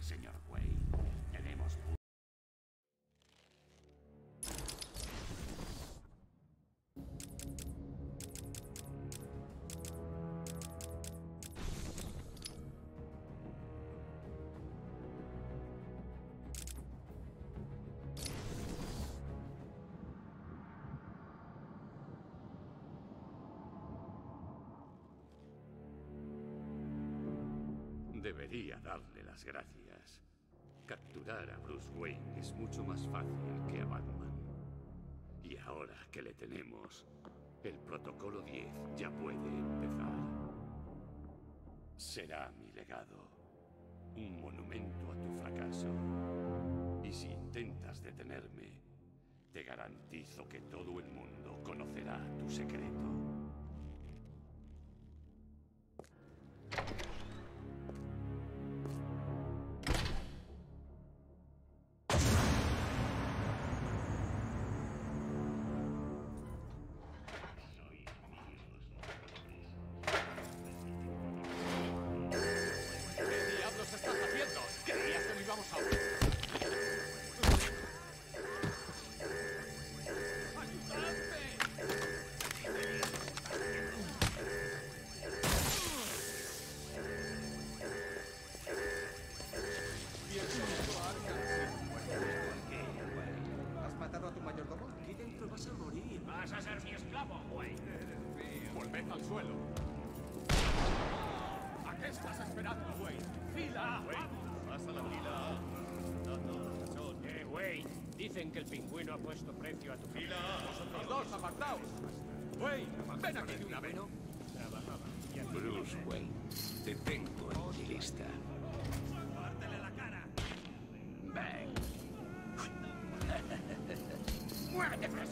señor Wayne. Tenemos... Debería darle las gracias. Capturar a Bruce Wayne es mucho más fácil que a Batman. Y ahora que le tenemos, el Protocolo 10 ya puede empezar. Será mi legado. Un monumento a tu fracaso. Y si intentas detenerme, te garantizo que todo el mundo conocerá tu secreto. Volved al suelo. ¿A qué estás esperando, Wayne? ¡Fila! Pasa la fila A. Wayne, dicen que el pingüino ha puesto precio a tu Fila A. ¡Vosotros dos, apartaos! Wayne, ven aquí de una vez. Bruce Wayne, te tengo en mi lista. ¡Pártele la cara! Ven. ¡Muérete, preso!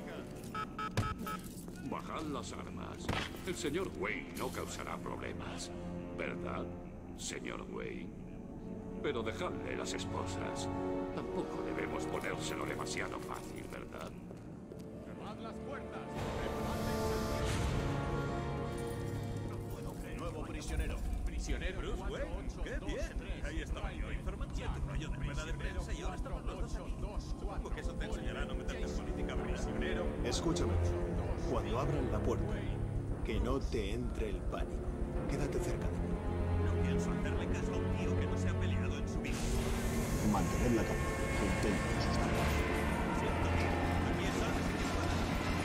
Bajad las armas. El señor Wayne no causará problemas, ¿verdad, señor Wayne? Pero dejadle las esposas. Tampoco debemos ponérselo demasiado fácil, ¿verdad? ¡Cerrad las puertas! No puedo creer. Nuevo prisionero. ¡Prisionero! Bruce Wayne, ¡qué bien! Ahí estaba yo, informando de tu rollo de rueda de prensa y ahora estamos los dos aquí. Supongo que eso te enseñará a no meterte en política, prisionero. Escúchame. Cuando abran la puerta, que no te entre el pánico. Quédate cerca de mí. No pienso hacerle caso a un tío que no se ha peleado en su vida. Mantened la calma. Contentos. Lo siento, tío. Aquí es hora de que te pagas.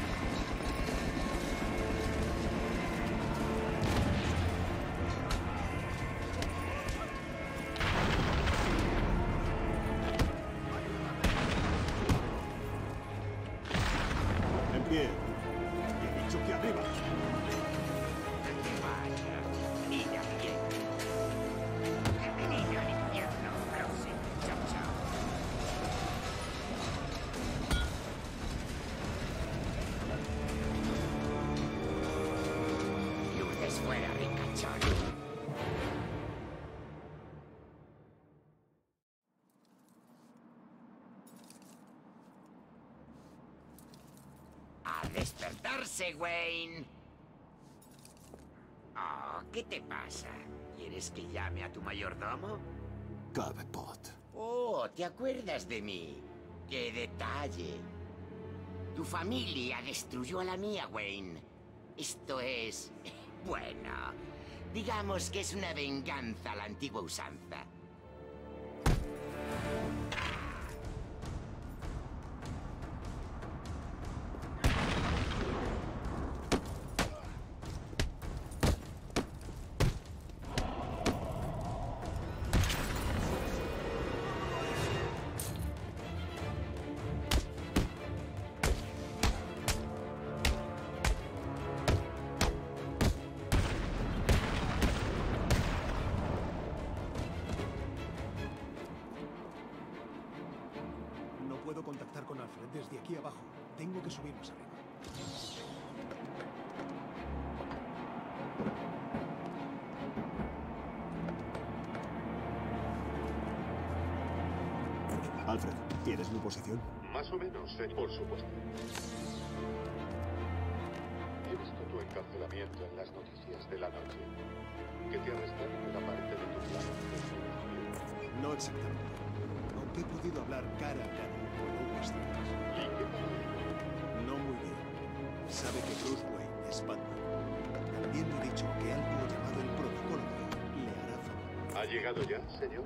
En pie. He dicho que arriba. Vaya, mira bien. Bienvenido al infierno, Bruce. Chao, chao. Luces fuera, ricachón. A despertarse, Wayne. Oh, ¿qué te pasa? ¿Quieres que llame a tu mayordomo? Cobblepot. Oh, ¿te acuerdas de mí? ¡Qué detalle! Tu familia destruyó a la mía, Wayne. Esto es... bueno, digamos que es una venganza a la antigua usanza. No puedo contactar con Alfred desde aquí abajo. Tengo que subir más arriba. Alfred, ¿tienes mi posición? Más o menos, por supuesto. He visto tu encarcelamiento en las noticias de la noche. Que te arrestaron era parte de tu plan. No exactamente. Aunque he podido hablar cara a cara con unas citas. ¿Y qué tal le dijo? No muy bien. Sabe que Bruce Wayne es Batman. También me ha dicho que algo llamado el protocolo le hará favor. ¿Ha llegado ya, señor?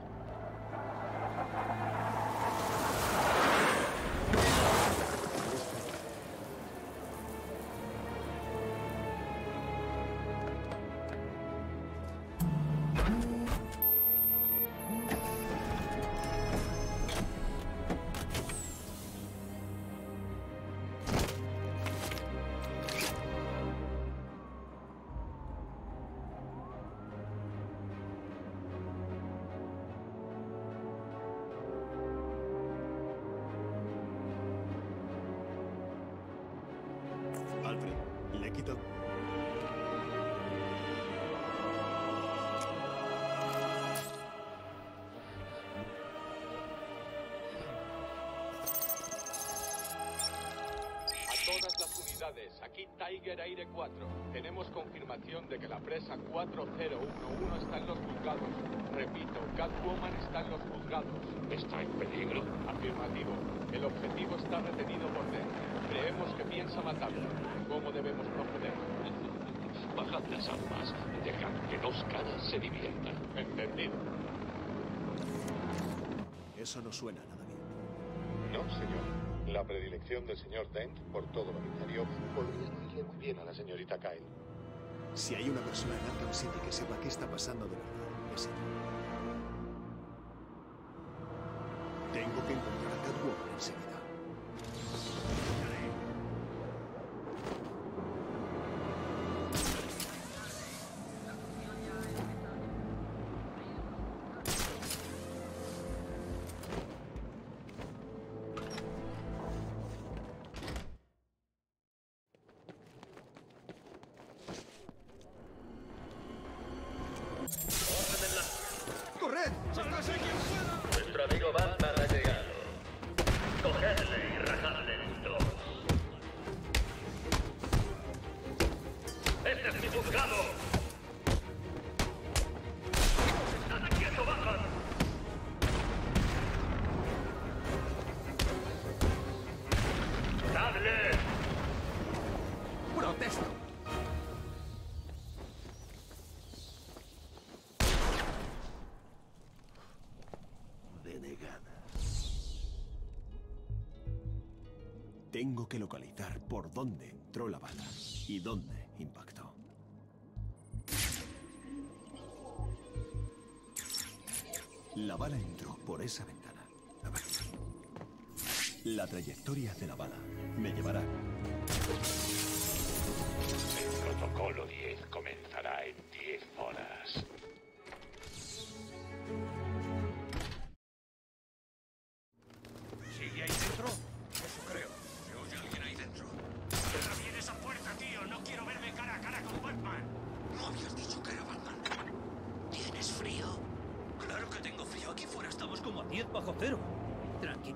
Alfred, le he quitado. A todas las unidades, aquí Tiger Aire 4. Tenemos confirmación de que la presa 4011 está en los juzgados. Repito, Catwoman está en los juzgados. ¿Está en peligro? Afirmativo. El objetivo está retenido por dentro. Creemos que piensa matarlo. ¿Cómo debemos proceder? Bajad las armas. Dejad que dos caras se diviertan. Entendido. Eso no suena nada bien. No, señor. La predilección del señor Dent por todo lo binario podría no irle muy bien a la señorita Kyle. Si hay una persona en Arkham City que sepa qué está pasando de verdad, es ella. Tengo que encontrar a Catwoman enseguida. ¡Corred! ¡Sálvese quien pueda! Nuestro amigo Batman ha llegado. Cogedle y rajadle en dos. ¡Este es mi juzgado! ¡Estad quieto, Batman! ¡Dadle! ¡Protesto! Tengo que localizar por dónde entró la bala y dónde impactó. La bala entró por esa ventana. A ver. La trayectoria de la bala me llevará. El protocolo 10 comenzará en 10 horas. ¿Sigue ahí dentro? Eso creo. ¿Se oye alguien ahí dentro? ¡Cierra bien esa puerta, tío! ¡No quiero verme cara a cara con Batman! ¿No habías dicho que era Batman? ¿Tienes frío? Claro que tengo frío. Aquí fuera estamos como a 10 bajo cero. Tranquilo.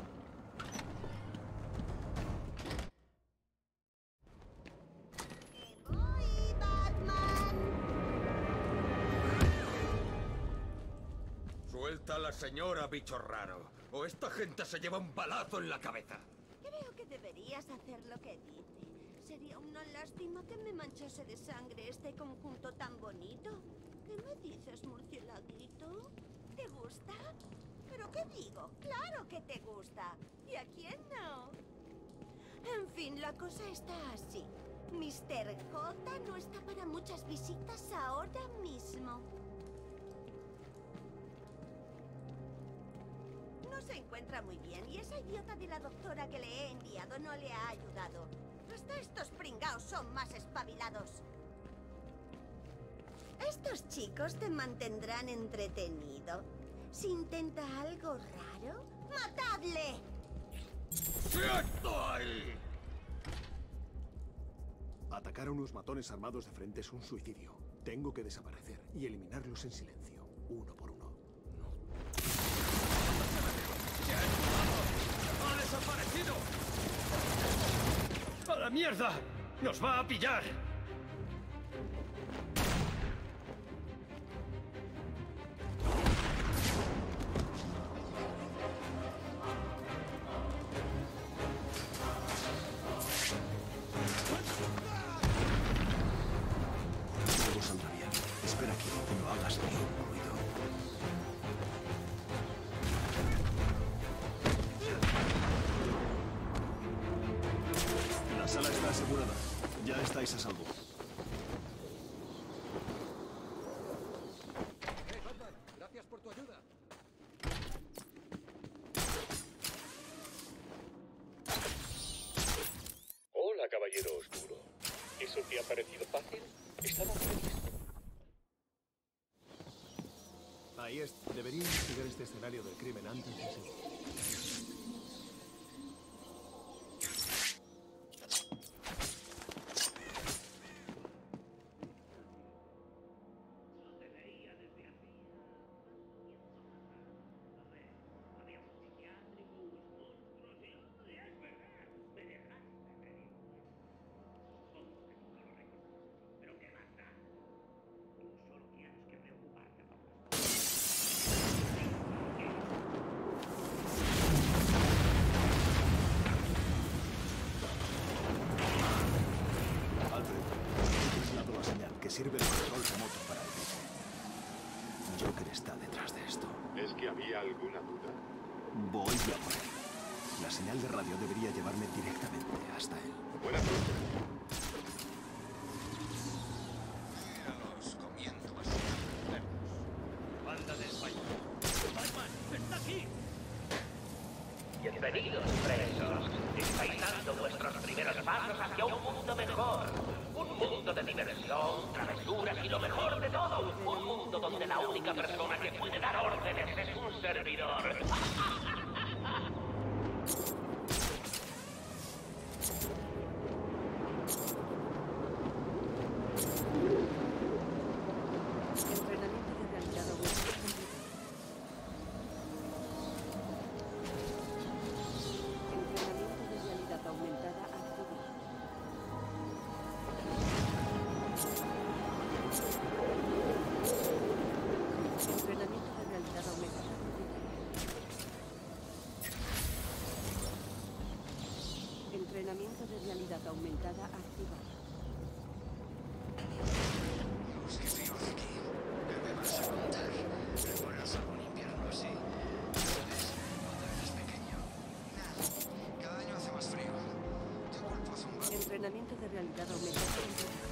¡Voy, Batman! Suelta a la señora, bicho raro. O esta gente se lleva un balazo en la cabeza. Creo que deberías hacer lo que dice. Sería una lástima que me manchase de sangre este conjunto tan bonito. ¿Qué me dices, murcielaguito? ¿Te gusta? ¿Pero qué digo? ¡Claro que te gusta! ¿Y a quién no? En fin, la cosa está así. Mr. J no está para muchas visitas ahora mismo. No se encuentra muy bien y esa idiota de la doctora que le he enviado no le ha ayudado. Hasta estos pringaos son más espabilados. Estos chicos te mantendrán entretenido. Si intenta algo raro, ¡matadle! ¡Quieto ahí! Atacar a unos matones armados de frente es un suicidio. Tengo que desaparecer y eliminarlos en silencio, uno por uno. ¡Ha desaparecido! ¡A la mierda! ¡Nos va a pillar! asegurada. Ya estáis a salvo. Batman, gracias por tu ayuda. Hola, caballero oscuro. ¿Eso te ha parecido fácil? Estaba previsto. Ahí es. Debería investigar este escenario del crimen antes de seguir. Sirve de control remoto para el vídeo. Joker está detrás de esto. ¿Es que había alguna duda? Voy a por él. La señal de radio debería llevarme directamente hasta él. Buena suerte. Míralos comiendo basura. Banda de España. ¡Batman! ¡Está aquí! Bienvenidos, presos. Estáis dando vuestros primeros pasos hacia un mundo mejor. Un mundo de diversión, travesuras y lo mejor de todo. Un mundo donde la única persona que puede dar órdenes es un servidor. Entrenamiento de realidad aumentada activado. Dios, qué frío hace aquí. ¿Qué me vas a contar? ¿Recuerdas algún invierno así? ¿Sabes? Cuando eras pequeño. Nada. Cada año hace más frío. Tu cuerpo zumba. Entrenamiento de realidad aumentada activado.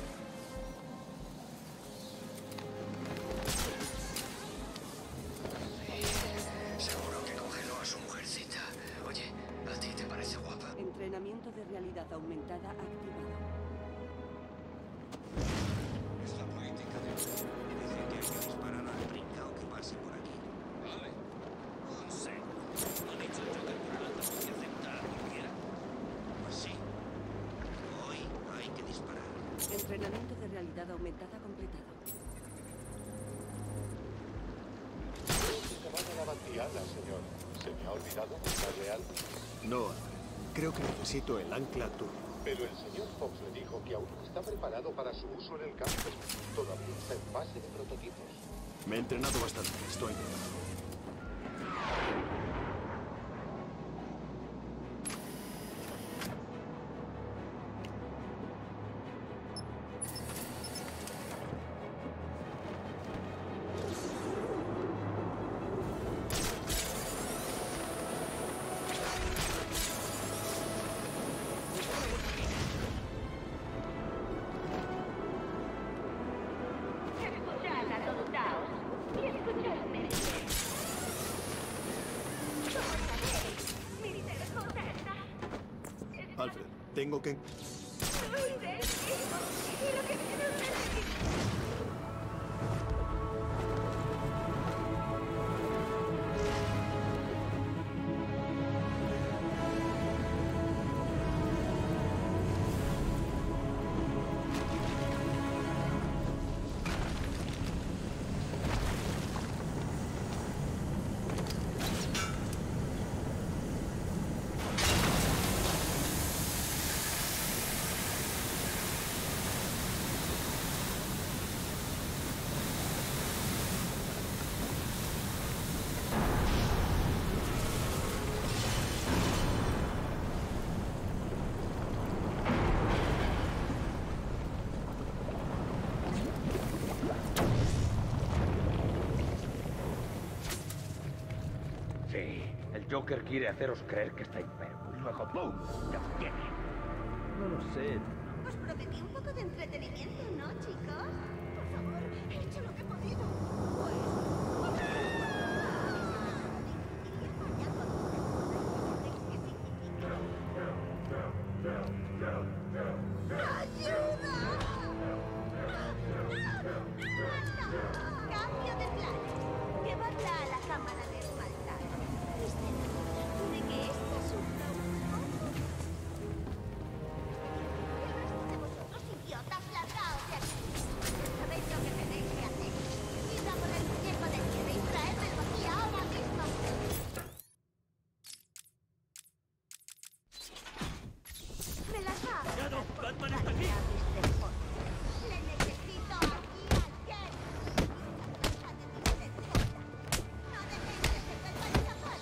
Seguro que congeló a su mujercita. Oye, ¿a ti te parece guapa? Entrenamiento de realidad aumentada activado. Es la política de usted. Dice que hay que disparar al brincao que pase por aquí. Vale. Un segundo. ¿No ha dicho yo que el Joker podía aceptar a cualquiera? Pues sí. Hoy hay que disparar. Entrenamiento de realidad aumentada completado. Se va de la bastiada, señor. ¿Se me ha olvidado darle algo? No, Alfred. Creo que necesito el ancla turbo. Pero el señor Fox le dijo que aún no está preparado para su uso en el campo. Todavía está en fase de prototipos. Me he entrenado bastante. Estoy preparado. Escuchad a todo caos y escuchadme bien. ¿Cómo sabéis? Mi ser contenta. Alfred, tengo que... Soy del mismo y lo que quiero es decir. Sí, el Joker quiere haceros creer que está enfermo y luego ¡pum! ¡Ya os tiene! No lo sé. Os prometí un poco de entretenimiento, ¿no, chicos? Por favor, he hecho lo que he podido. ¡Ayuda! Cambio de plan. Llevadla a la cámara de esmaltar. Puede que esta sufra un poco. El resto de vosotros, idiotas, largaos de aquí. Sabéis lo que tenéis que hacer. Id a por el muñeco de nieve y traédmelo aquí ahora mismo. Me las va a ¡Cuidado! ¡Batman está aquí! Le necesito aquí ayer. No dejéis que se vuelva a escapar.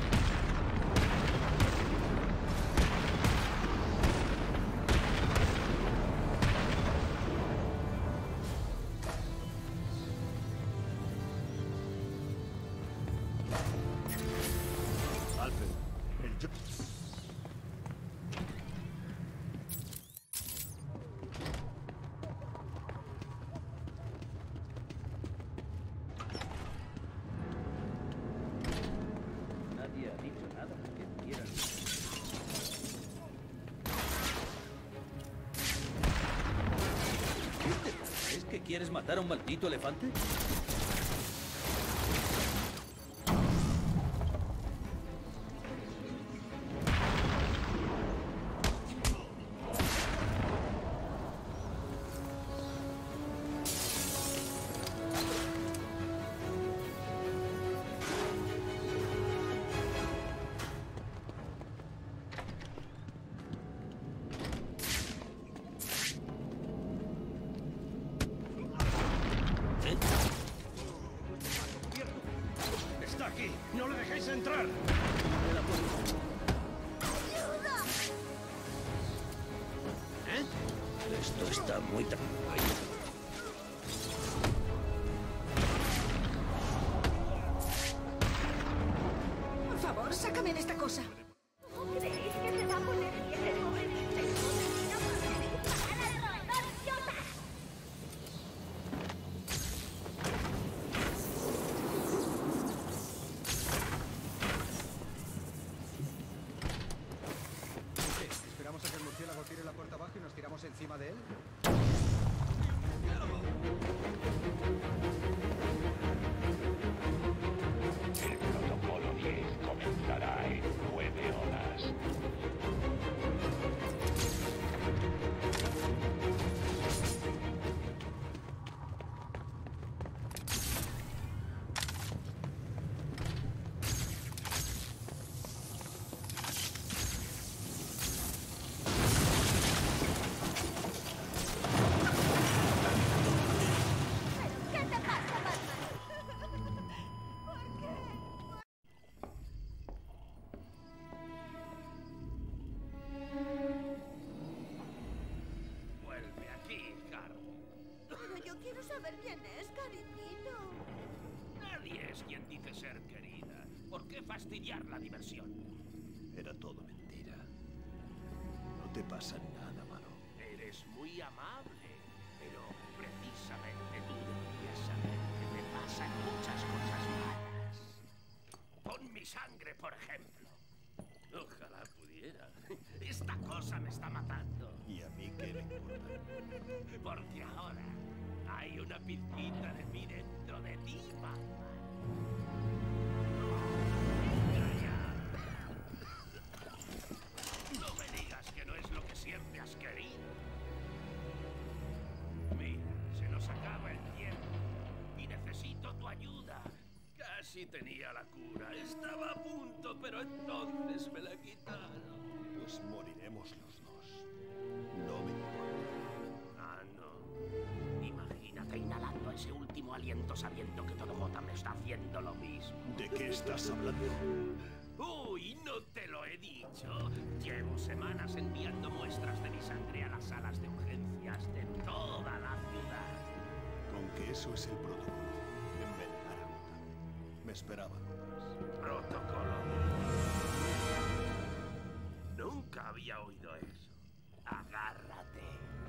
Alfred, el yo... Nadie ha dicho nada que quieran. ¿Qué te pasa? ¿Es que quieres matar a un maldito elefante? ¿Eh? ¡Está aquí! ¡No le dejéis entrar! Abre la puerta. Esto está muy Por favor, sácame de esta cosa. ¿Cómo creéis que se va a poner bien el jovencito? ¡No conseguís parar al roedor, idiota! ¿Esperamos a que el murciélago tire la puerta abajo y nos tiramos encima de él? El protocolo 10 comenzará en 9 horas. ¿Qué te pasa, Batman? ¿Por qué? Vuelve aquí, Harry. Pero yo quiero saber quién es, cariñito. Nadie es quien dice ser querida. ¿Por qué fastidiar la diversión? Era todo mentira. No te pasa nada malo. Eres muy amable, pero precisamente tú deberías saber que me pasan muchas cosas malas. Con mi sangre, por ejemplo. Ojalá pudiera. Esta cosa me está matando. ¿Y a mí qué le importa? Porque ahora hay una pizquita de mí dentro de ti, Batman. Venga ya. No me digas que no es lo que siempre has querido. Mira, se nos acaba el tiempo y necesito tu ayuda. Casi tenía la cura. Estaba a punto, pero entonces me la quitaron. Pues moriremos los dos. No me importa. Ah, no. Imagínate inhalando ese último aliento sabiendo que todo Gotham está haciendo lo mismo. ¿De qué estás hablando? Uy, no te lo he dicho. Llevo semanas enviando muestras de mi sangre a las salas de urgencias de toda la ciudad. Con que eso es el protocolo. Envenenar a Gotham. Me esperaba más. Protocolo. Nunca había oído eso. Agárrate.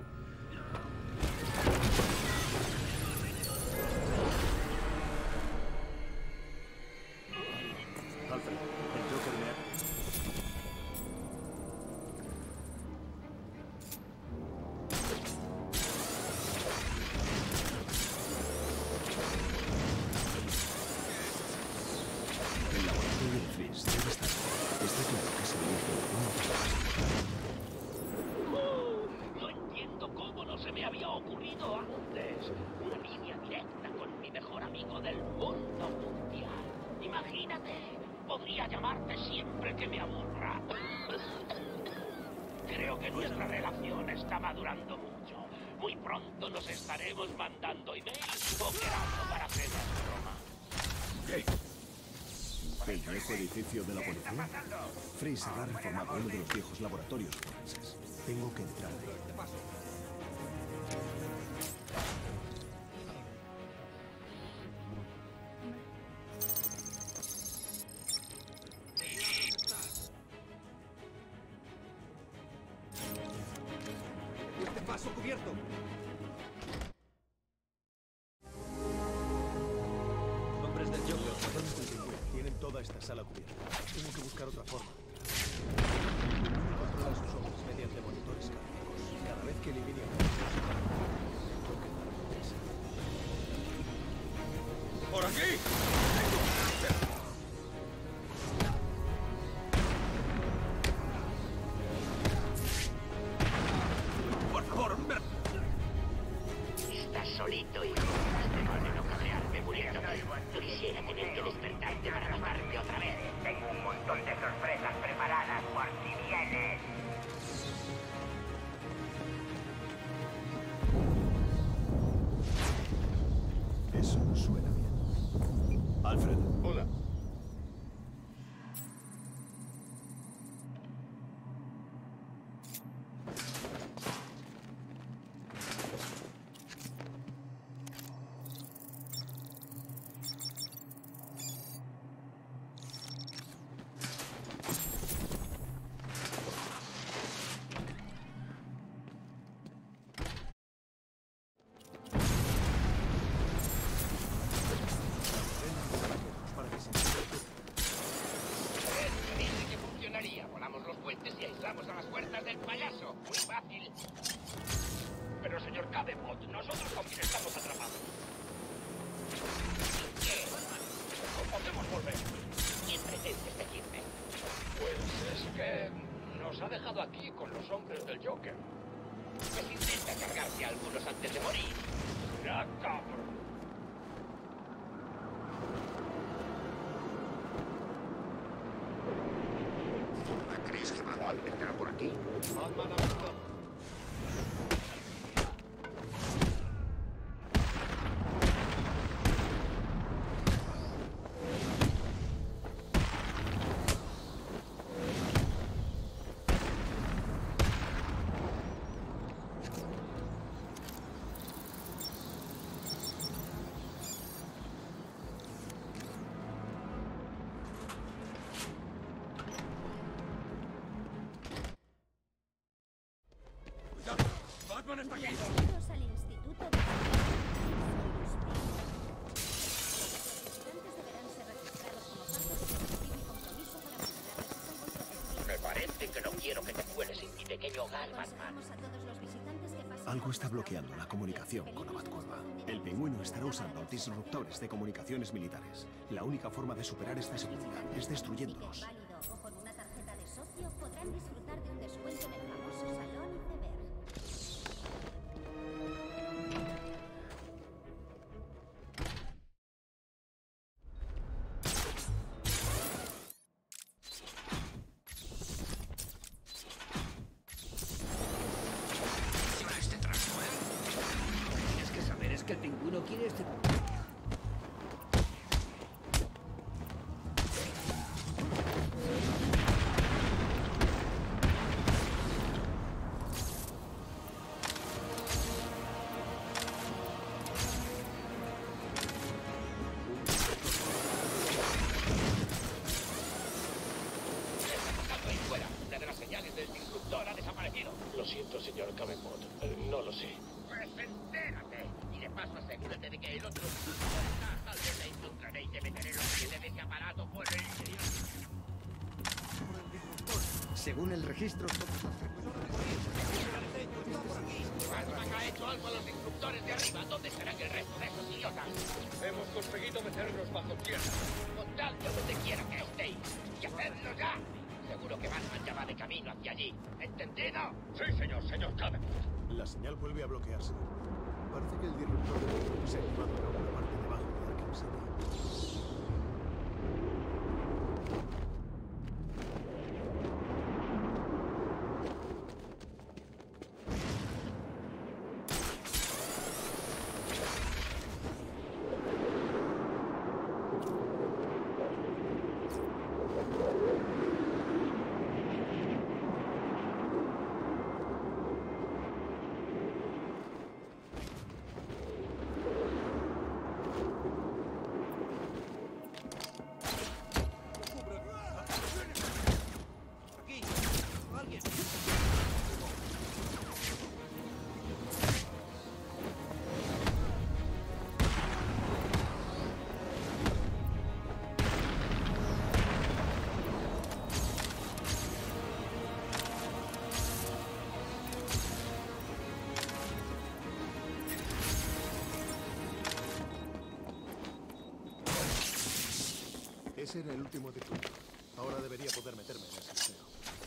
Alfred, el Joker me ha... El laboratorio de Freeze debe estar. Está claro que se dirige No entiendo cómo no se me había ocurrido antes. Una línea directa con mi mejor amigo del mundo mundial. Imagínate, podría llamarte siempre que me aburra. Creo que nuestra relación está madurando mucho. Muy pronto nos estaremos mandando emails o quedando para cenas de broma. ¿El viejo edificio de la policía? Freeze habrá reformado uno de los viejos laboratorios forenses. Tengo que entrar ahí. ¡Este paso cubierto! Hombres del Joker, ladrones del pingüino. Tienen toda esta sala cubierta. Tengo que buscar otra forma. Controla a sus hombres mediante monitores cardíacos. Cada vez que elimine a un toque la recompensa. ¡Por aquí! Por favor, Estás solito y de no cabrearme muriéndote. No quisiera tener que despertarte para matarte otra vez. Tengo un montón de sorpresas preparadas por si vienes. Eso no suena bien. Alfred. Hola. Para que se entienda. Dice que funcionaría. Volamos los puentes y aislamos a las puertas del payaso. Muy fácil. Pero señor Cabemot, nosotros también estamos atrapados. ¿Qué? ¿Cómo podemos volver? ¿Quién pretendes decirme? Pues es que nos ha dejado aquí con los hombres del Joker. Pues intenta cargarse a algunos antes de morir. ¡Ya, cabrón! ¿Crees que Batman vendrá por aquí? Batman avanzado. ¡Batman está aquí! Bienvenidos al Instituto de Los visitantes deberán ser registrados como parte de su objetivo y compromiso para mantenerles a salvo y protegidos. Me parece que no quiero que te cueles en mi pequeño hogar, Batman. Aconsejamos a todos los visitantes que pasen Algo por está nuestra bloqueando la comunicación con la Batcurva. El pingüino estará usando disruptores de comunicaciones militares. La única forma de superar esta seguridad es destruyéndolos. válido o con una tarjeta de socio podrán disfrutar de un descuento en el famoso Salón Iceberg. Funciona este trasto, ¿eh? Lo que tienes que saber es que el pingüino quiere este... Ahí fuera, una de las señales del disruptor ha desaparecido. Lo siento, señor Cabemot. No lo sé. Pues entérate. Y de paso asegúrate de que el otro disruptor está. Tal vez la encontraré y te meteré los pies de ese aparato por el interior. Según el registro... Batman ha hecho algo a los instructores de arriba. ¿Dónde estarán el resto de esos idiotas? Hemos conseguido meternos bajo tierra. Contadme donde quiera que estéis. ¡Y hacedlo ya! Seguro que Batman ya va de camino hacia allí. ¿Entendido? Sí, señor Caden. La señal vuelve a bloquearse. Parece que el disruptor de se ha llevado a una parte debajo de Arkham City. Ese era el último disruptor. Ahora debería poder meterme en ese museo.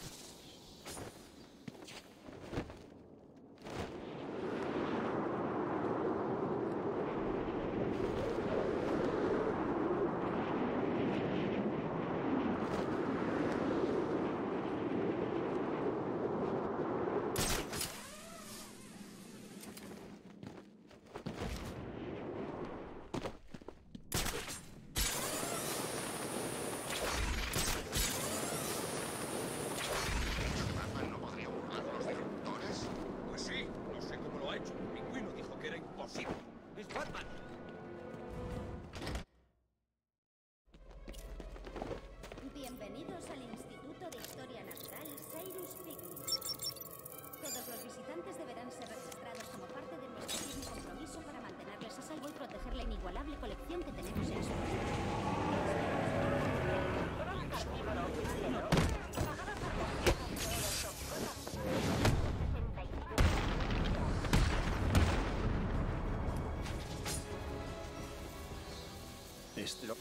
Bienvenidos al Instituto de Historia Natural Cyrus Picnic. Todos los visitantes deberán ser registrados como parte de nuestro firme compromiso para mantenerles a salvo y proteger la inigualable colección que tenemos en su Esto.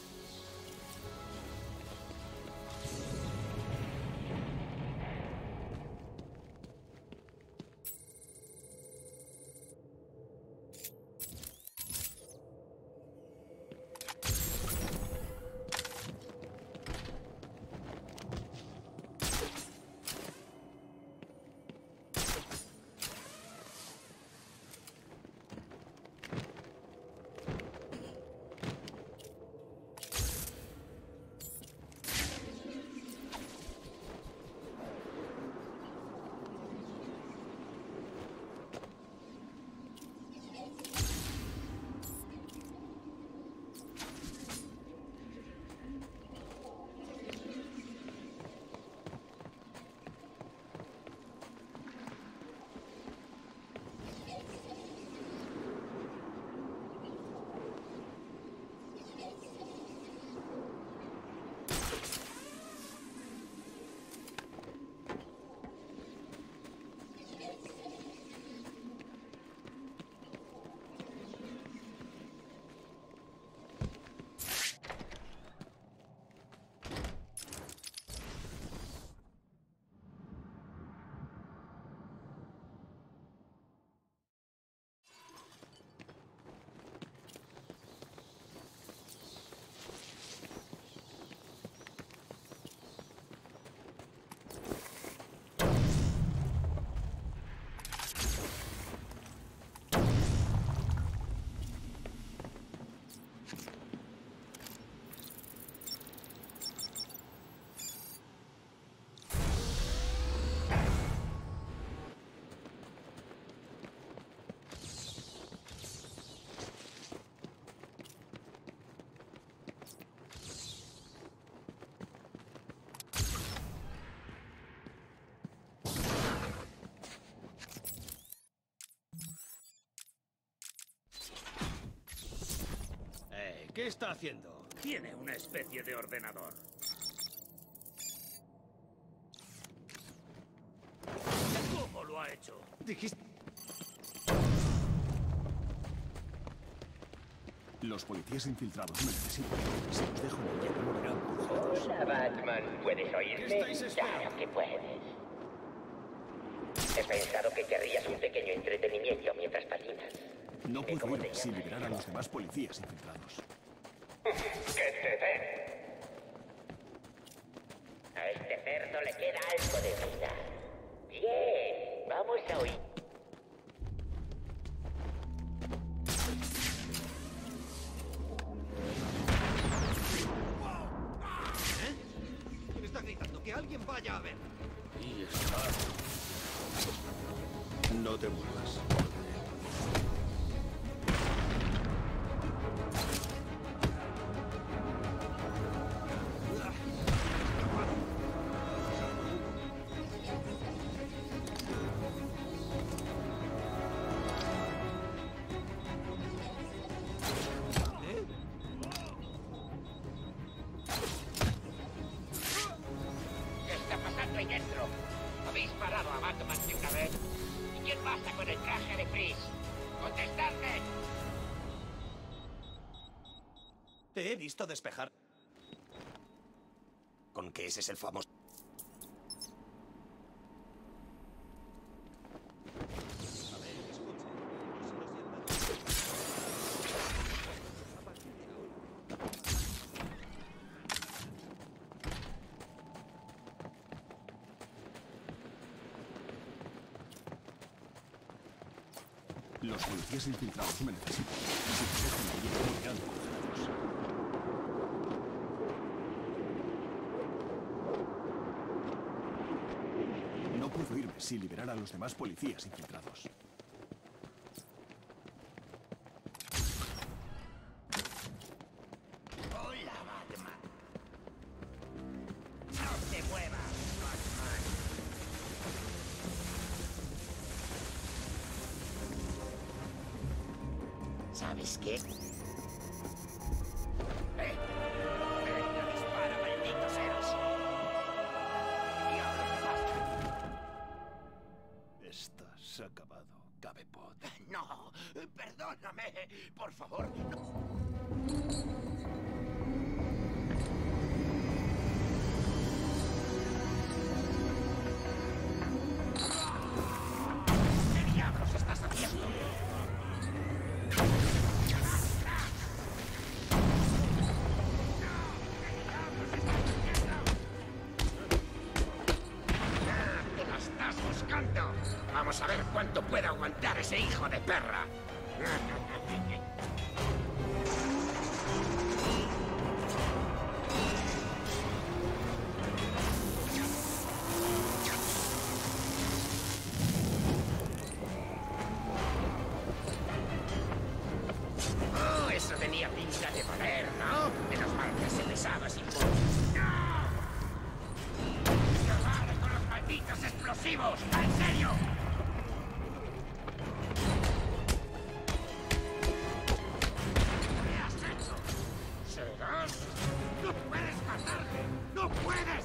¿Qué está haciendo? Tiene una especie de ordenador. hecho? Dijiste... Los policías infiltrados me necesitan. Si los dejo en el hielo, morirán. Hola, Batman. ¿Puedes oírme? Claro que puedes. He pensado que querrías un pequeño entretenimiento mientras patinas. No puedo irme sin liberar a los demás policías infiltrados. ¡Que te den! A este cerdo le queda algo de vida. Bien, vamos a oír. ¿Quién está gritando? ¡Que alguien vaya a ver! Y está. No te muevas. ¿Qué está pasando ahí dentro? ¿Habéis parado a Batman de una vez? ¿Y quién pasa con el traje de Freeze? ¡Contestadme! Te he visto despejar. Con que ese es el famoso... Los policías infiltrados me necesitan. Si los dejo en el hielo, morirán congelados. No puedo irme sin liberar a los demás policías infiltrados. Hola, Batman. No te muevas, Batman. ¿Sabes qué? No dispara, maldito seas. Estás acabado, Cabepot. No, perdóname. Por favor, no. ¿Qué diablos estás haciendo? ¿Te la estás buscando? Vamos a ver cuánto puede aguantar ese hijo de perra. Oh, eso tenía pinta de poder, ¿no? Menos mal que se besaba sin ¡No! ¡Que pare con los malditos explosivos! ¡En serio! ¿Qué has hecho? ¿Serás? ¡No puedes matarle! ¡No puedes!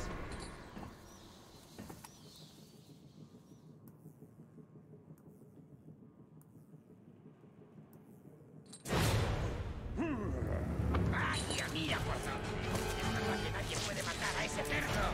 ¡Vaya mía, por favor! Es verdad que nadie puede matar a ese cerdo.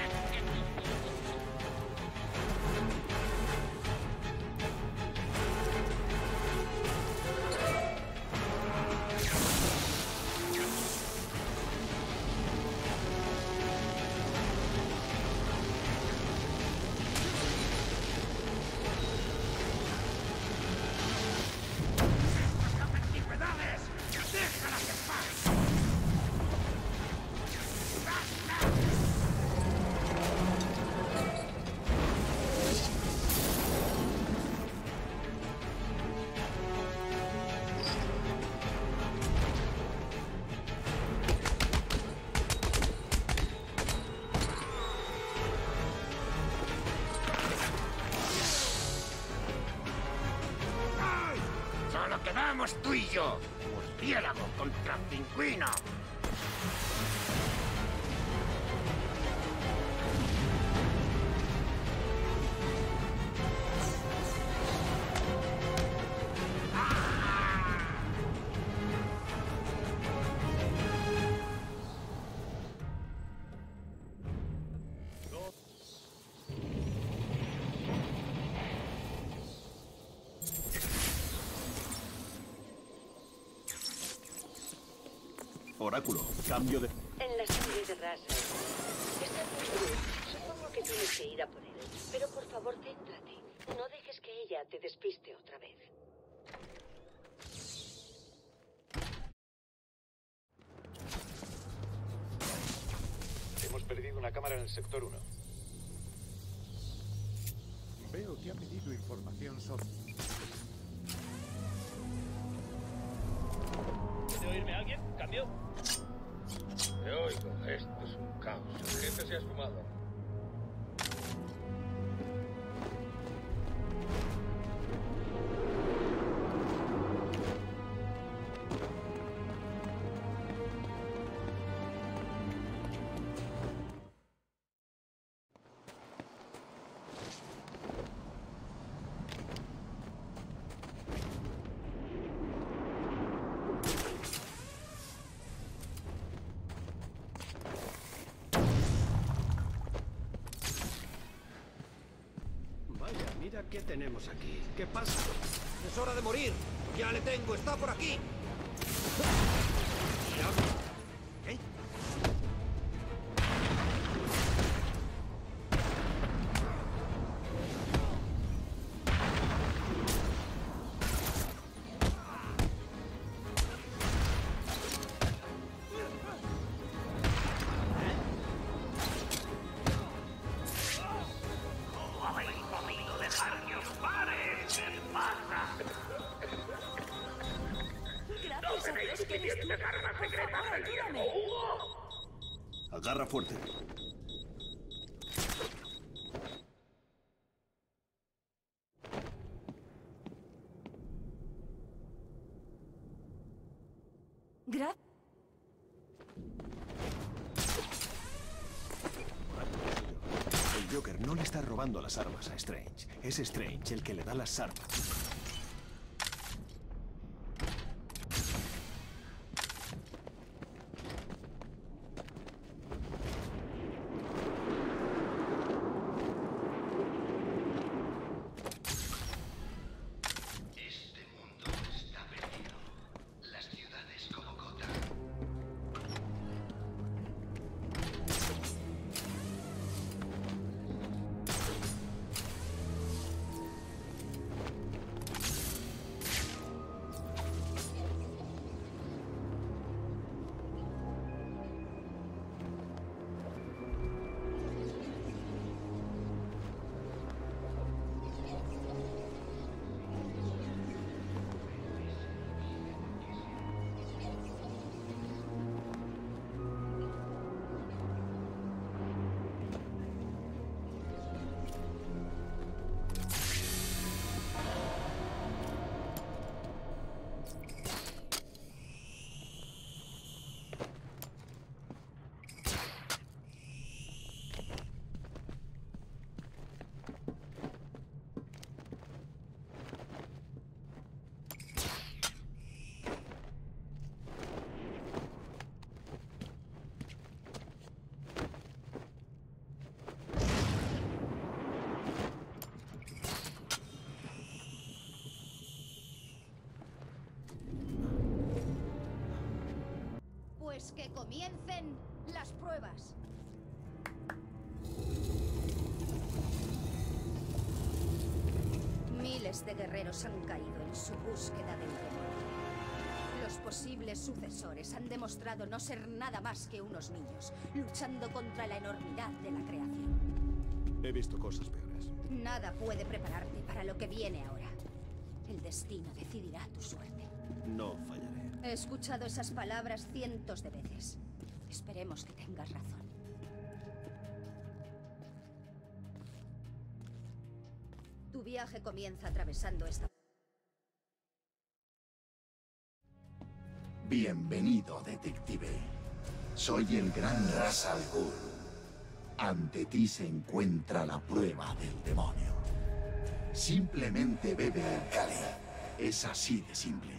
¡Antigüedades! ¡Déjalas en paz! ¡Basta! ¡Ay! ¡Solo quedamos tú y yo! ¡Murciélago contra pingüino! Oráculo, cambio de... En la sangre de Raza. Está bien, supongo que tienes que ir a por él. Pero por favor, céntrate. No dejes que ella te despiste otra vez. Hemos perdido una cámara en el sector 1. Veo que ha pedido información sobre... ¿Puede oírme alguien? ¿Cambio? Te oigo. Esto es un caos. El jefe se ha esfumado. Mira qué tenemos aquí. ¿Qué pasa? Es hora de morir. Ya le tengo. Está por aquí. ¿Qué? Agarra fuerte. ¿Graf? El Joker no le está robando las armas a Strange. Es Strange el que le da las armas. Pues que comiencen las pruebas. Miles de guerreros han caído en su búsqueda del demonio. Los posibles sucesores han demostrado no ser nada más que unos niños, luchando contra la enormidad de la creación. He visto cosas peores. Nada puede prepararte para lo que viene ahora. El destino decidirá tu suerte. No fallaré. He escuchado esas palabras cientos de veces. Esperemos que tengas razón. Tu viaje comienza atravesando esta... Bienvenido, detective. Soy el gran Ra's al Ghul. Ante ti se encuentra la prueba del demonio. Simplemente bebe el Kali. Es así de simple.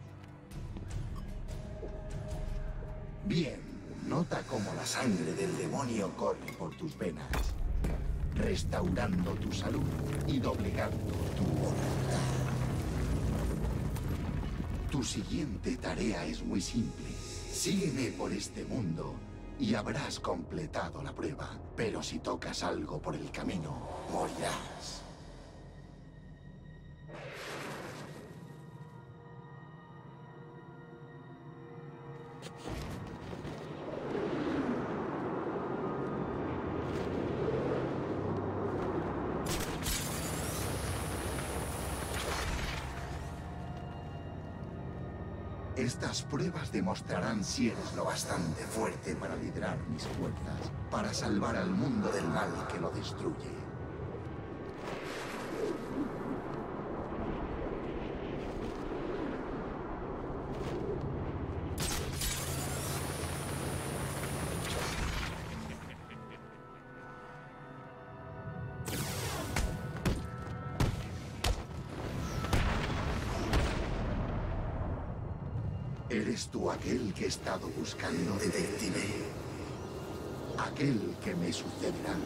Bien, nota cómo la sangre del demonio corre por tus venas, restaurando tu salud y doblegando tu voluntad. Tu siguiente tarea es muy simple. Sígueme por este mundo y habrás completado la prueba. Pero si tocas algo por el camino, morirás. Estas pruebas demostrarán si eres lo bastante fuerte para liderar mis fuerzas, para salvar al mundo del mal que lo destruye. ¿Eres tú aquel que he estado buscando, detective? Aquel que me sucederá.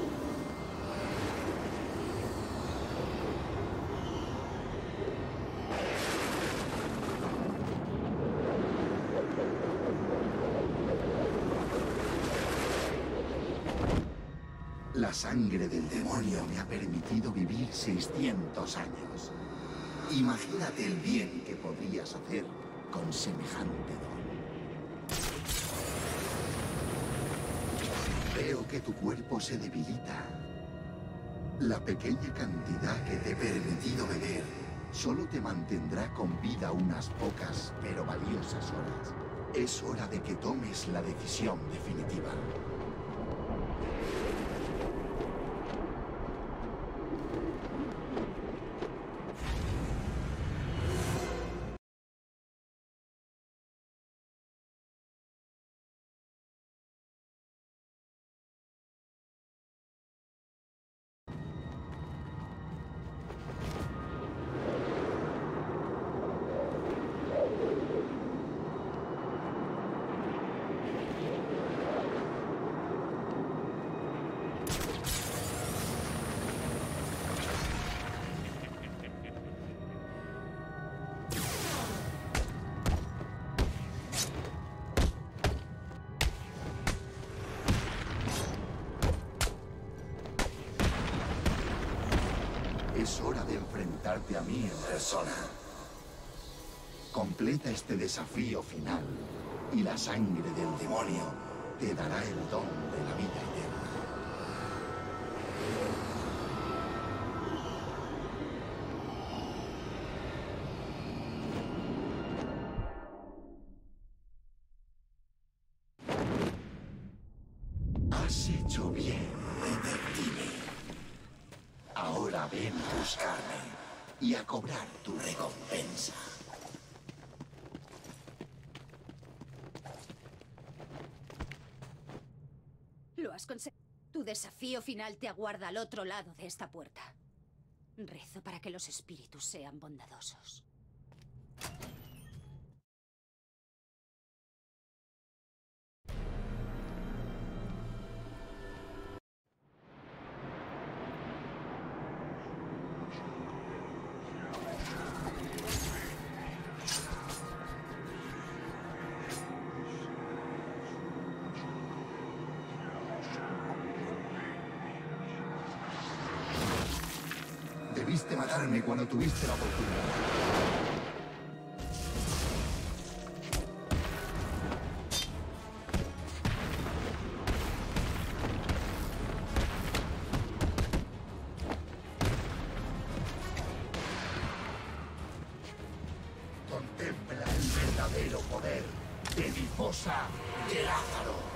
La sangre del demonio me ha permitido vivir 600 años. Imagínate el bien que podrías hacer con semejante don. Veo que tu cuerpo se debilita. La pequeña cantidad que te he permitido beber solo te mantendrá con vida unas pocas pero valiosas horas. Es hora de que tomes la decisión definitiva. Es hora de enfrentarte a mí en persona. Completa este desafío final y la sangre del demonio te dará el don de la vida eterna. Has hecho bien, detective. Ahora ven a buscarme y a cobrar tu recompensa. Lo has conseguido. Tu desafío final te aguarda al otro lado de esta puerta. Rezo para que los espíritus sean bondadosos. Debiste matarme cuando tuviste la oportunidad. Contempla el verdadero poder de mi fosa de Lázaro.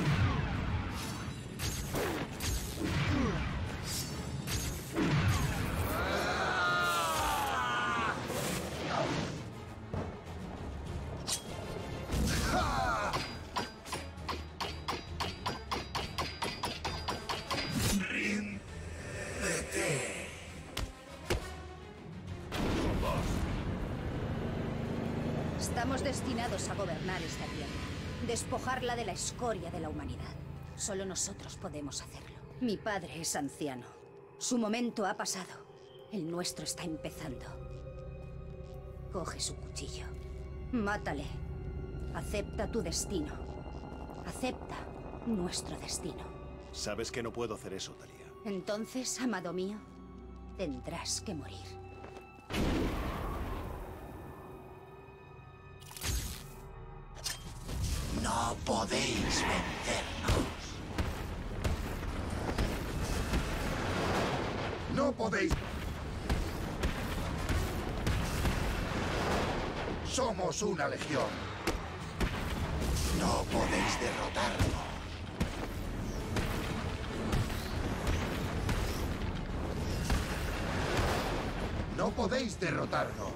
Estamos destinados a gobernar esta tierra, despojarla de la escoria de la humanidad. Solo nosotros podemos hacerlo. Mi padre es anciano. Su momento ha pasado. El nuestro está empezando. Coge su cuchillo. Mátale. Acepta tu destino. Acepta nuestro destino. Sabes que no puedo hacer eso, Talia. Entonces, amado mío, tendrás que morir. No podéis vencernos. No podéis. Somos una legión. No podéis derrotarnos. No podéis derrotarnos.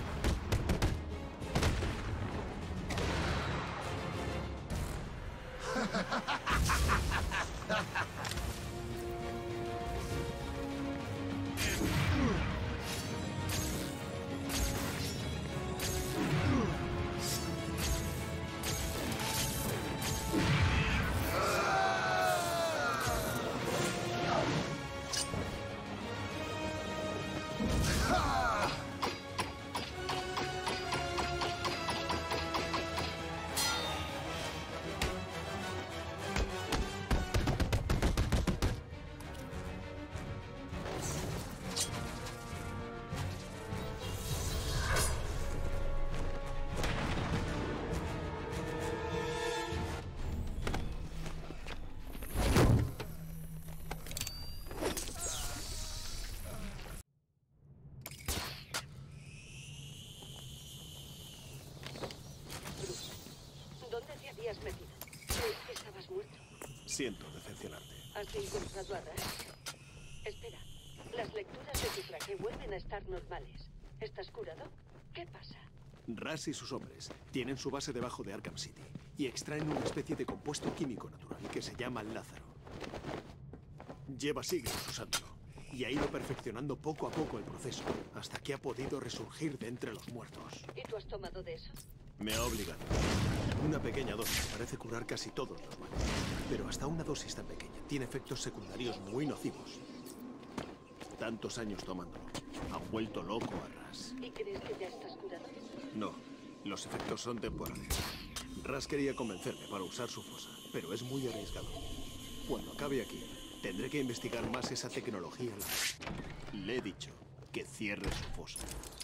¿Dónde te habías metido? Creí que estabas muerto. Siento decepcionarte. ¿Has encontrado a Ras? Espera, las lecturas de tu traje vuelven a estar normales. ¿Estás curado? ¿Qué pasa? Ras y sus hombres tienen su base debajo de Arkham City y extraen una especie de compuesto químico natural que se llama Lázaro. Lleva siglos usándolo y ha ido perfeccionando poco a poco el proceso hasta que ha podido resurgir de entre los muertos. ¿Y tú has tomado de eso? Me ha obligado. Una pequeña dosis parece curar casi todos los males, pero hasta una dosis tan pequeña tiene efectos secundarios muy nocivos. Tantos años tomándolo, han vuelto loco a Ras. ¿Y crees que ya estás curado? No, los efectos son temporales. Ras quería convencerme para usar su fosa, pero es muy arriesgado. Cuando acabe aquí, tendré que investigar más esa tecnología. Le he dicho que cierre su fosa.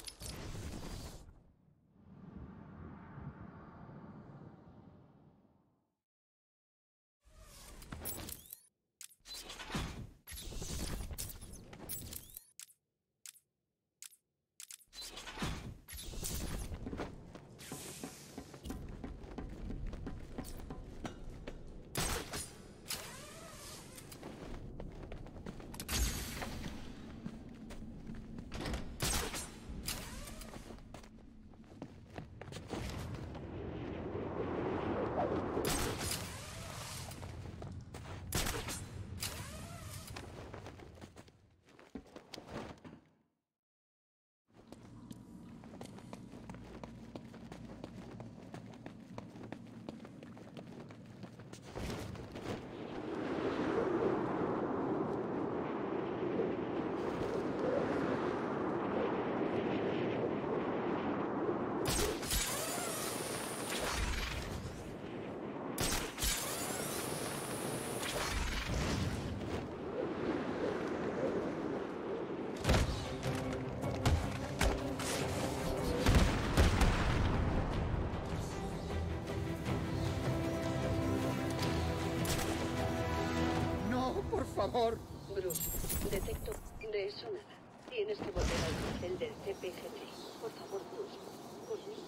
Por favor. Bruce, detecto de eso nada. Tienes que volver al cuartel del CPGC. Por favor, Bruce. Por mí.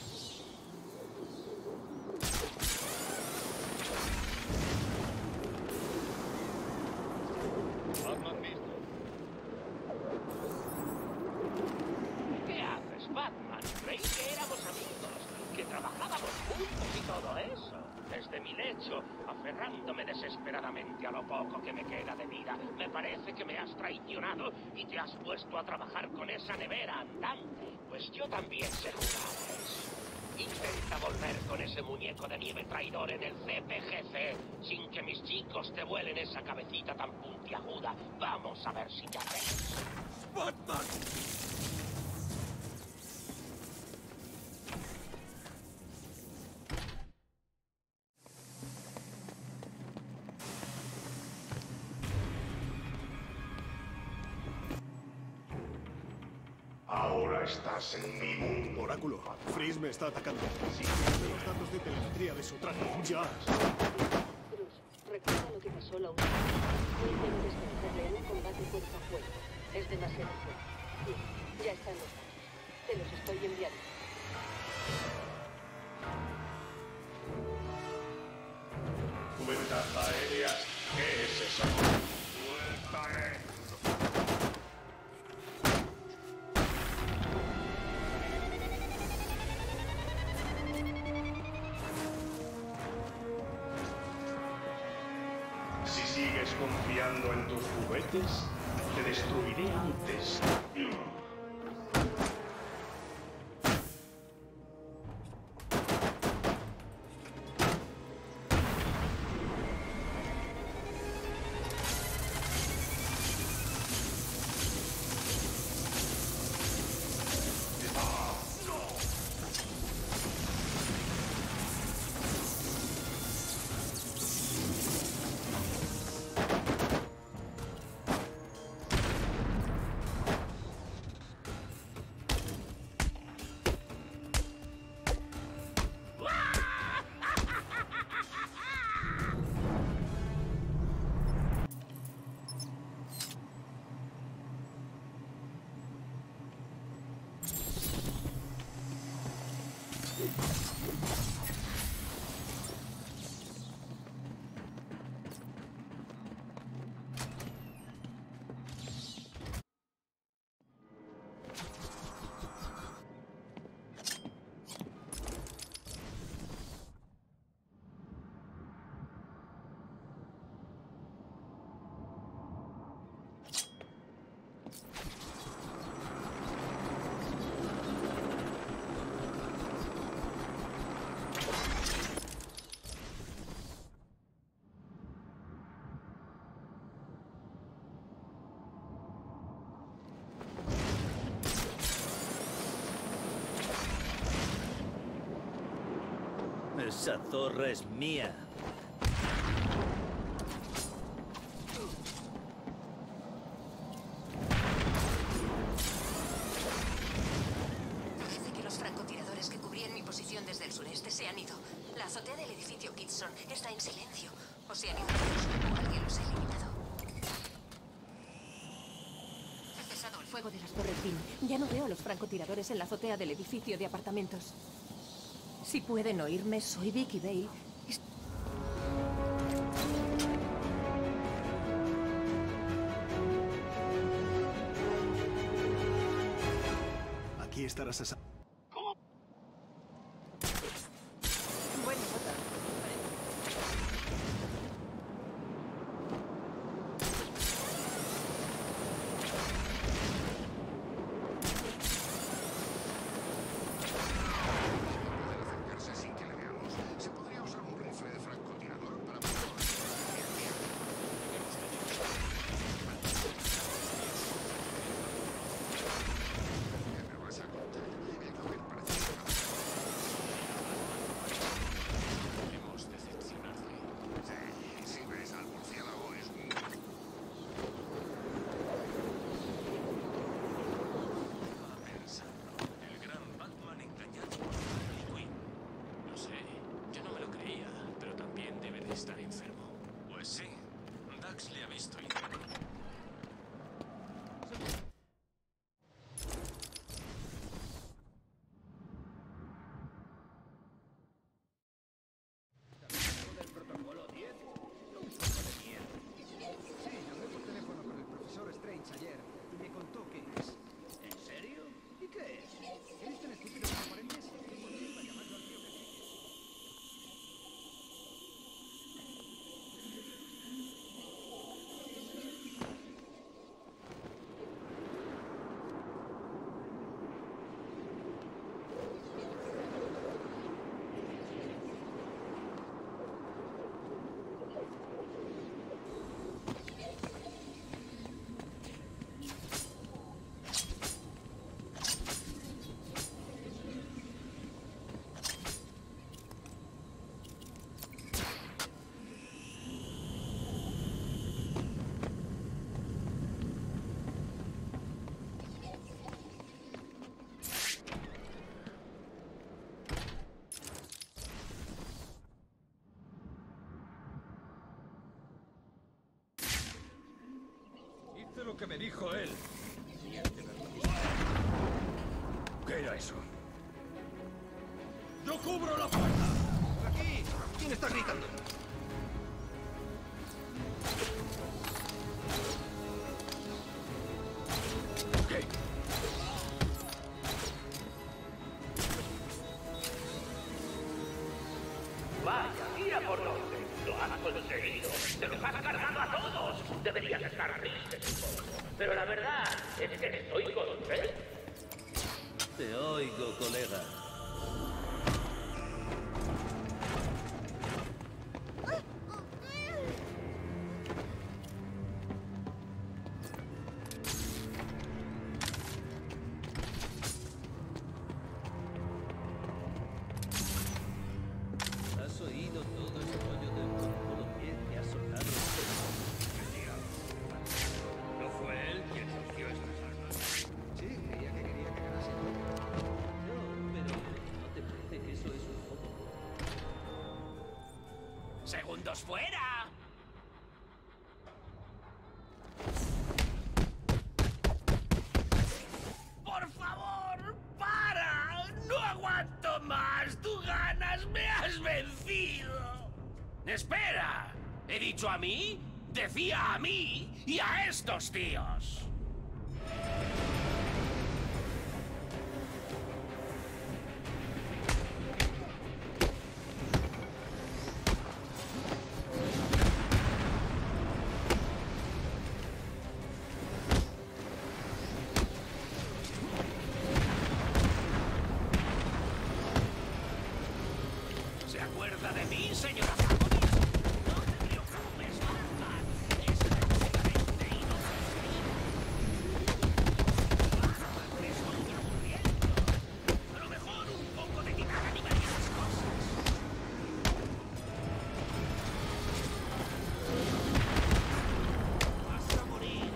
Batman listo. ¿Qué haces, Batman? Creí que éramos amigos, que trabajábamos juntos y todo eso. Desde mi lecho, aferrándome desesperadamente a lo poco que me queda de vida, me parece que me has traicionado y te has puesto a trabajar con esa nevera andante. Pues yo también sé jugar a eso. Intenta volver con ese muñeco de nieve traidor en el CPGC sin que mis chicos te vuelen esa cabecita tan puntiaguda. Vamos a ver si te atreves. ¡Batman! estás en mi mundo. Oráculo, Freeze me está atacando. Los datos de telemetría de su traje. ¡Ya! Bruce, recuerda lo que pasó la última vez. Hoy debes vencerle en un combate cuerpo a cuerpo. Es demasiado fuerte. Bien, ya están los datos. Te los estoy enviando. Ventaja aérea. ¿Qué es eso? Suéltame. Si sigues confiando en tus juguetes, te destruiré antes. Esa torre es mía. Parece que los francotiradores que cubrían mi posición desde el sureste se han ido. La azotea del edificio Kitson está en silencio. O se han ido todos, o alguien los ha eliminado. Ha cesado el fuego de las Torres Beam. Ya no veo a los francotiradores en la azotea del edificio de apartamentos. Si pueden oírme, soy Vicky Vale. Aquí estarás a salvo. Buena nota. Se podría usar un rifle de francotirador para me vas a contar. El joven parece Hemos decepcionarte. Sí, si ves al murciélago es un... El gran Batman engañado por Harley Quinn. Lo sé, yo no me lo creía, pero también debe de estar enfermo. Pues sí, Dax le ha visto y... Del protocolo 10. Un poco de mierda. Sí, hablé por teléfono con el profesor Strange ayer y me contó qué es. ¿En serio? ¿Y qué es? ¿Eres tan estúpido como aparentes? ¿Por qué está llamando al tío que sí? Hice lo que me dijo él. ¿Qué era eso? ¡Yo cubro la puerta! ¡Aquí! ¿Quién está gritando? ¿Qué? Vaya, mira por dónde. Lo has conseguido. Te los has cargado a todos. Deberías estar triste un poco. Pero la verdad es que estoy contento. Te oigo, colega. ¿Has oído todo ese rollo del protocolo 10 que ha sonado? ¿No fue él quien nos dio estas armas? Sí, creía que ganase todo. No, pero ¿no te parece que eso es un poco? ¡Segundos fuera! ¡Por favor, para! ¡No aguanto más! ¡Tú ganas! ¡Me has vencido! ¡Espera! ¿He dicho a mí? Decía a mí y a estos tíos. ¿Se acuerda de mí, señora Draconis? No te preocupes, Batman. Es perfectamente inofensivo. Batman es un aburriendo. A lo mejor un poco de guitarra animaría las cosas. Vas a morir,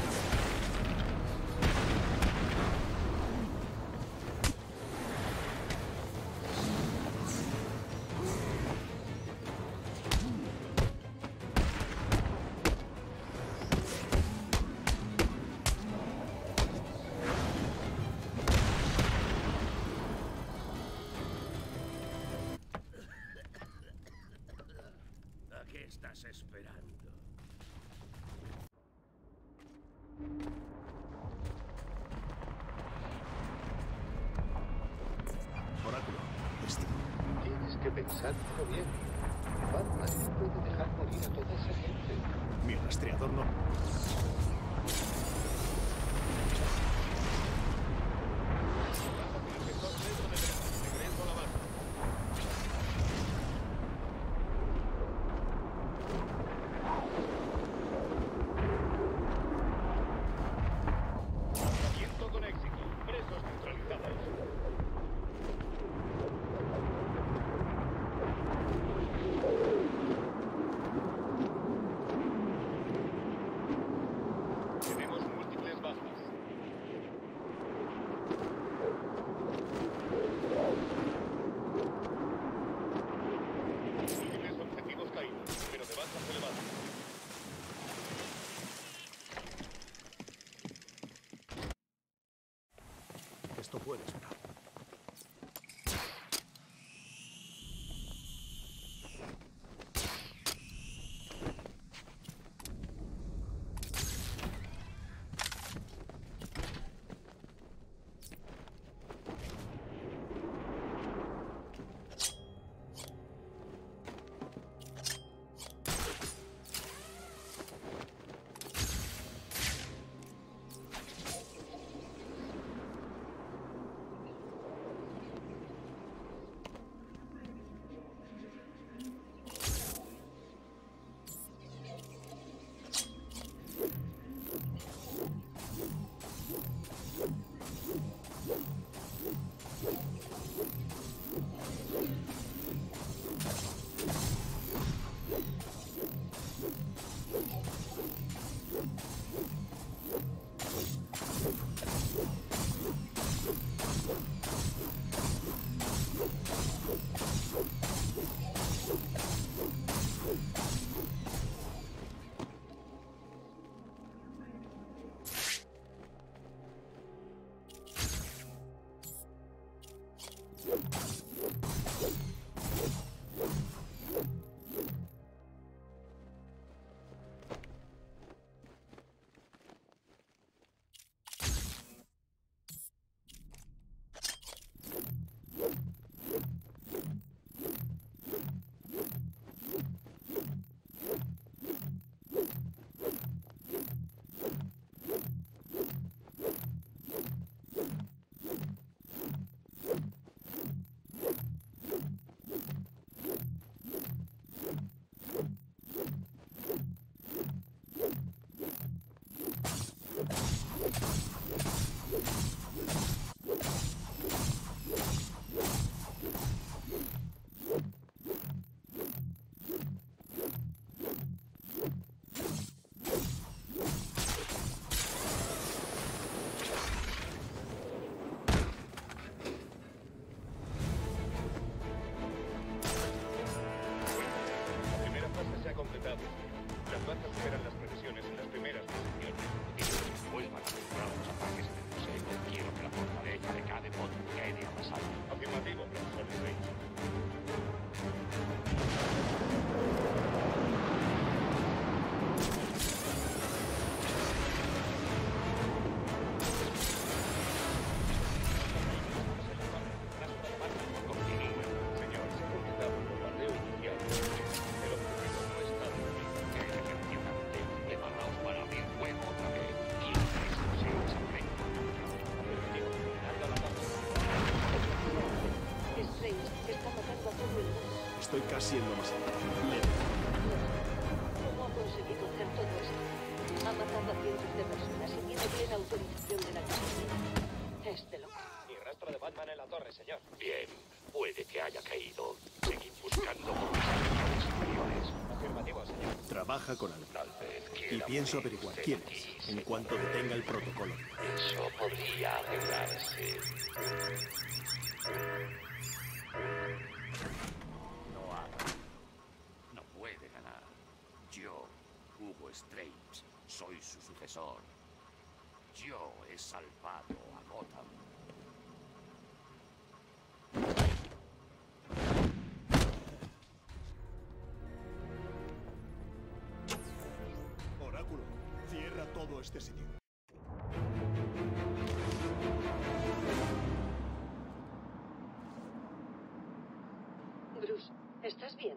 ¿a qué estás esperando? Oráculo, vestido. Tienes que pensártelo bien. Batman no puede dejar morir a toda esa gente. Mi rastreador no. Lanzamiento con éxito. Presos neutralizados. Tenemos múltiples bajas. Múltiples objetivos caídos, pero de bajas elevadas. Esto puede esperar. superan las previsiones en las primeras posiciones. Y después van a centrar los ataques en el museo. Quiero que la fortaleza de Cadepot quede arrasada. Afirmativo, profesor Strange. Señor, se ha completado el bombardeo inicial. El objetivo no está definido. Efectivamente, preparaos para abrir fuego otra vez. Y el museo desaparezca. Afirmativo. Larga la base. Strange está matando a todo el mundo. Estoy casi en lo más alto. ¿Cómo ha conseguido hacer todo esto? Ha matado a cientos de personas y tiene plena autorización de la Academia. Es de loco. Y rastro de Batman en la torre, señor. Bien, puede que haya caído. Seguid buscando por las habitaciones superiores. Afirmativo, señor. Trabaja con Alfred. Tal vez Y quiera pienso morir averiguar frente quién a ti, es, en cuanto detenga el protocolo. Eso podría arreglarse. No haga. No puede ganar. Yo, Hugo Strange, soy su sucesor. Yo he salvado a Gotham. Oráculo, cierra todo este sitio. Bruce, ¿estás bien?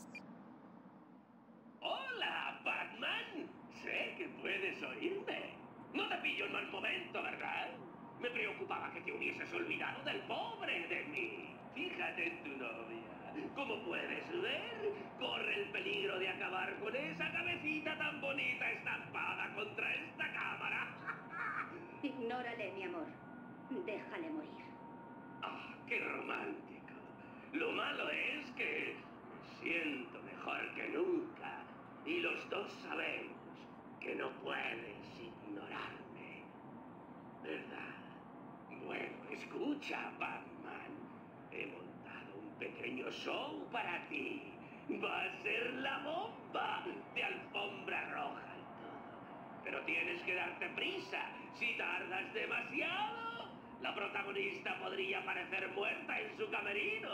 ¡Hola, Batman! Sé que puedes oírme. No te pillo en mal momento, ¿verdad? Me preocupaba que te hubieses olvidado del pobre de mí. Fíjate en tu novia. Como puedes ver, corre el peligro de acabar con esa cabecita tan bonita estampada contra esta cámara. Ignórale, mi amor. Déjale morir. ¡Ah, qué romántico! Lo malo es que me siento mejor que nunca. Y los dos sabemos que no puedes ignorarme. ¿Verdad? Bueno, escucha, Batman. He montado un pequeño show para ti. Va a ser la bomba de alfombra roja y todo. Pero tienes que darte prisa. Si tardas demasiado, la protagonista podría parecer muerta en su camerino.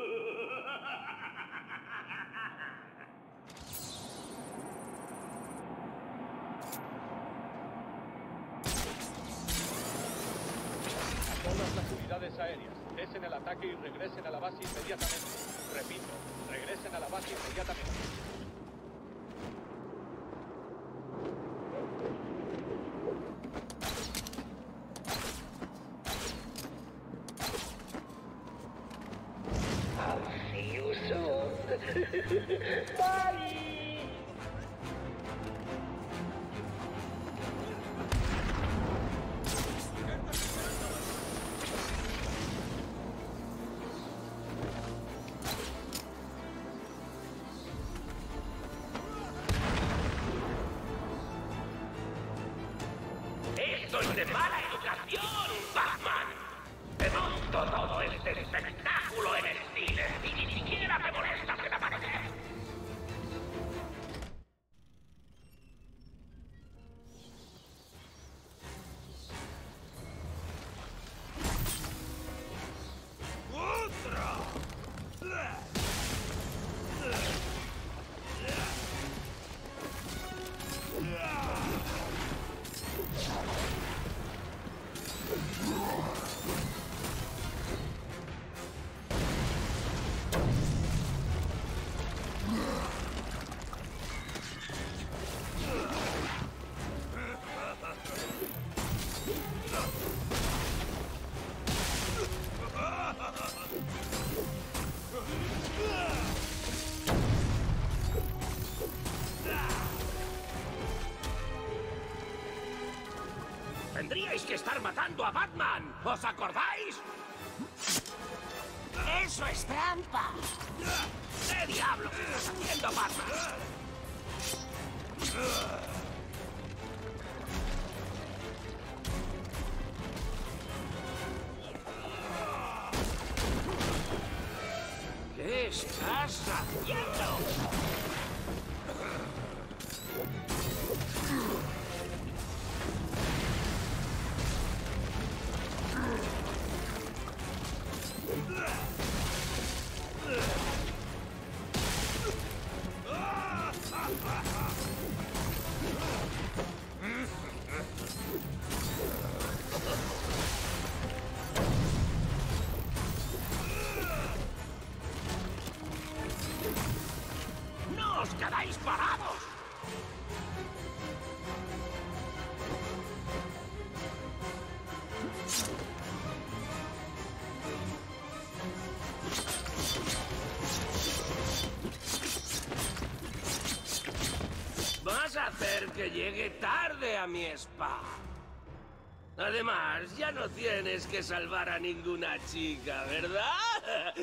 Todas las unidades aéreas, cesen el ataque y regresen a la base inmediatamente. Repito, regresen a la base inmediatamente. I'll see you soon. Bye. ¡Estoy de mala educación, Batman! Te monto todo este espectáculo en el cine y ni siquiera me molestas en aparecer. Tendríais que estar matando a Batman. ¿Os acordáis? ¡Eso es trampa! ¿Qué diablos estás haciendo, Batman? ¿Qué estás haciendo? hacer que llegue tarde a mi spa. Además, ya no tienes que salvar a ninguna chica, ¿verdad?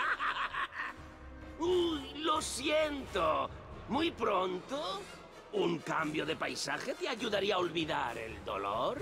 Uy, lo siento. Muy pronto, ¿un cambio de paisaje te ayudaría a olvidar el dolor?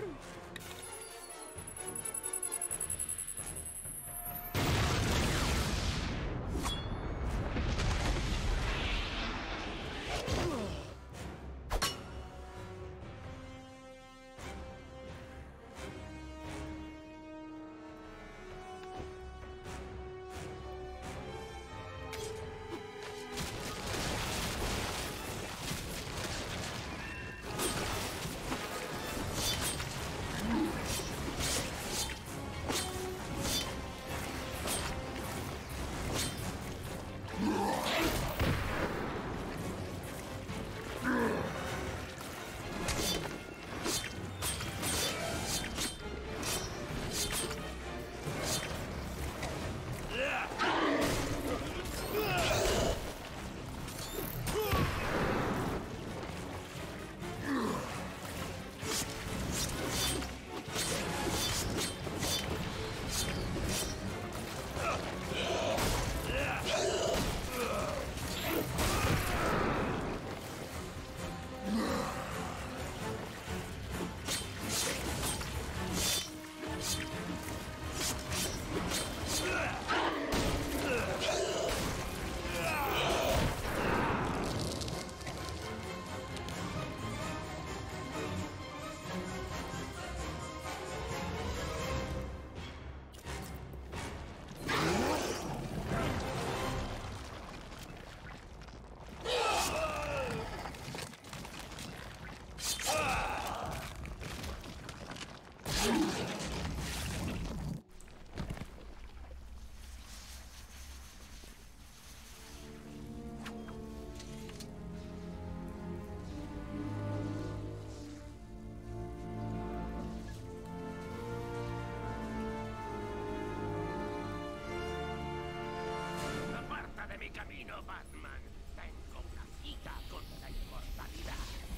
Aparta de mi camino, Batman. Tengo una cita con la inmortalidad.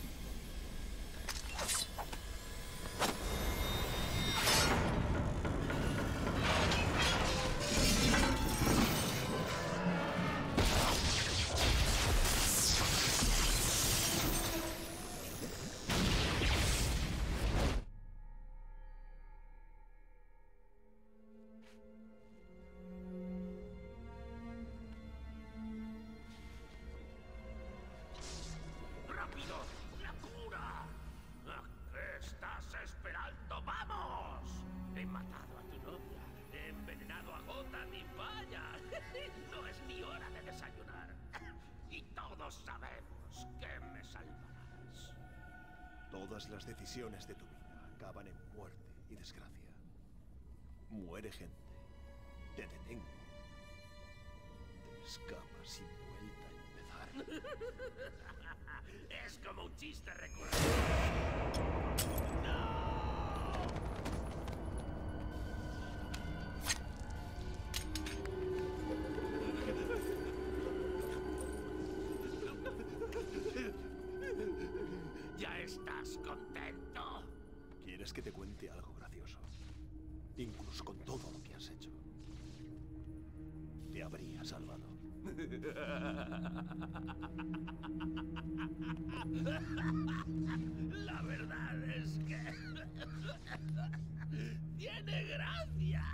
¡Rápido! ¡La cura! ¿A qué estás esperando? ¡Vamos! He matado a tu novia. He envenenado a Gotham y vaya. No es ni hora de desayunar. Y todos sabemos que me salvarás. Todas las decisiones de tu vida acaban en muerte y desgracia. Muere gente. Te detengo. Te escapas y vuelta a empezar. Es como un chiste recurrente. ¡No! ¿Ya estás contento? ¿Quieres que te cuente algo gracioso? Incluso con todo lo que has hecho. Te habría salvado. La verdad es que... tiene gracia.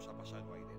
ha pasado ahí dentro?